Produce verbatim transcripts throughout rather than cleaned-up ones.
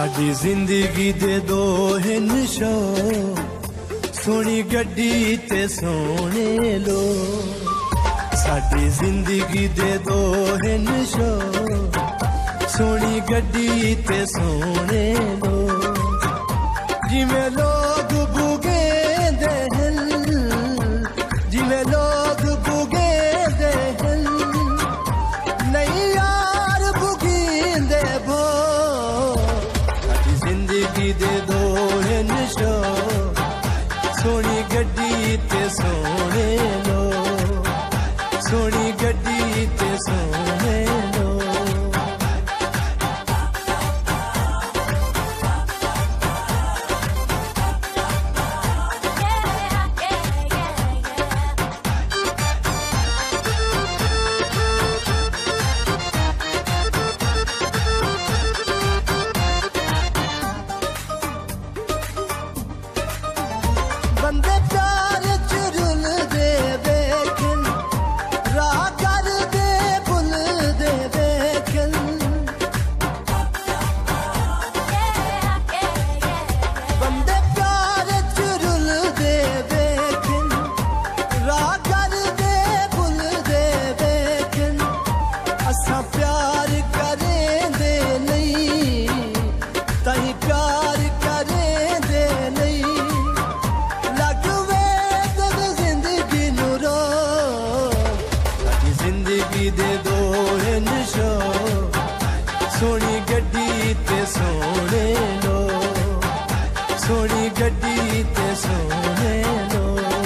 साडी जिंदगी दे दो हिन शो, सोनी गड्डी ते सोने लो। साडी जिंदगी दे दो हिन शो, सोनी गड्डी ते सोने लो। जिवें लोग बुगे दे हिल, जिवें लोग बुगे दे हिल, नहीं यार बुगींदे भो। जिंदगी दे दो हिन शो, सोनी गड्डी ते सोने लो। सोनी गड्डी ते सोने लो। बंदे प्यार चुरुल दे बेखन, राह कर दे बुल दे बेखन। बंदे प्यार चुरुल दे बेखन, राह कर दे बुल दे बेखन। असा प्यार करें दे नहीं, ताही प्यार करें दे नहीं। जिंदगी दे दो हिन शो, सोनी गड्डी ते सोने लो। सोनी गड्डी ते सोने लो।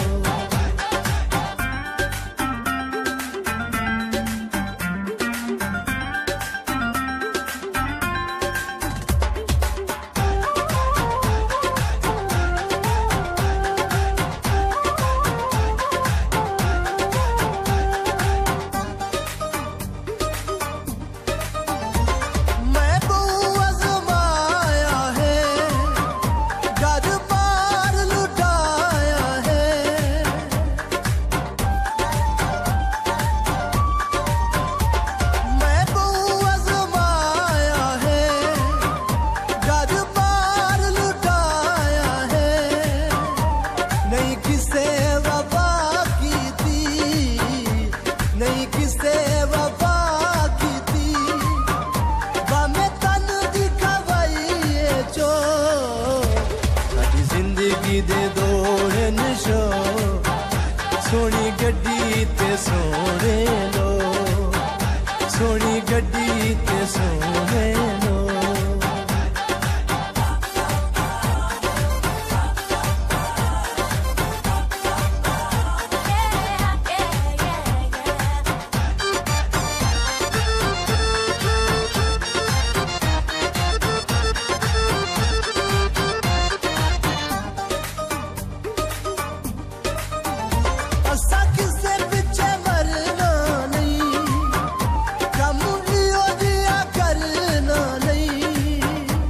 जिंदगी दे दो हिन शो, सोनी गड्डी ते सोने लो। सोनी गड्डी ते सोने लो। असा किसे पिछे मरना नहीं, कम लियो दिया करना नहीं।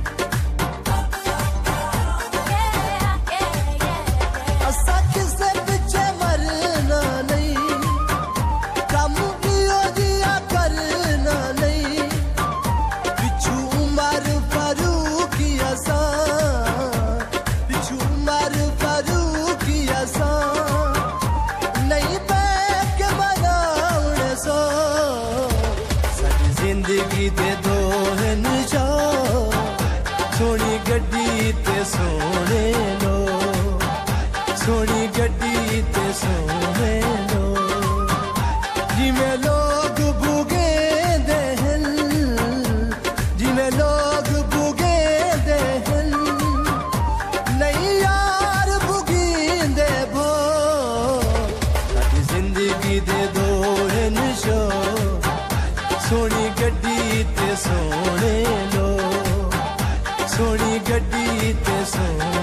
असा किसे पिछे मरना नहीं, कम लियो दिया करना नहीं। पिछू उमर फारूक असा, पिछू उमर फारूक असा। नहीं बैठ मनाउण सो, साडी जिंदगी दे दो हिन शो, सोनी गड्डी ते सोने लो। सोनी गड्डी ते सोने लो। जिवें लोग बुगे दे हिल, जिवें लोग बुगे दे हिल, नहीं यार बुगींदे भो। जिंदगी दे दो हिन शो, सोनी गड्डी ते सोने लो। सोनी गड्डी ते सोने